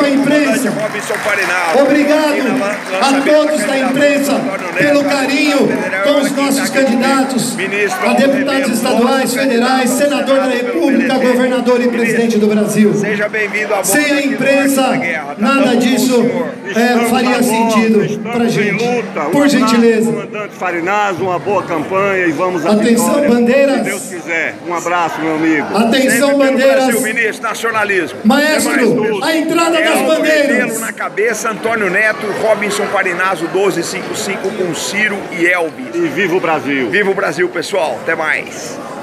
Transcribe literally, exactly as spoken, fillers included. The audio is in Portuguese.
à imprensa. Obrigado a todos da imprensa pelo carinho com os nossos candidatos a deputados estaduais, federais, senador da República, governador e presidente do Brasil. Seja bem-vindo à Sem a imprensa, nada disso é, faria sentido pra gente. Por gentileza. Comandante Farinazzo, uma boa campanha e vamos à Atenção, vitória, bandeiras. se Deus quiser. Um abraço, meu amigo. Atenção, bandeiras. Brasil, ministro, nacionalismo. Maestro, a entrada das bandeiras. Na cabeça, Antônio Neto, Robinson Farinazzo, doze cinquenta e cinco com Ciro e Elvis. E viva o Brasil. Viva o Brasil, pessoal. Até mais.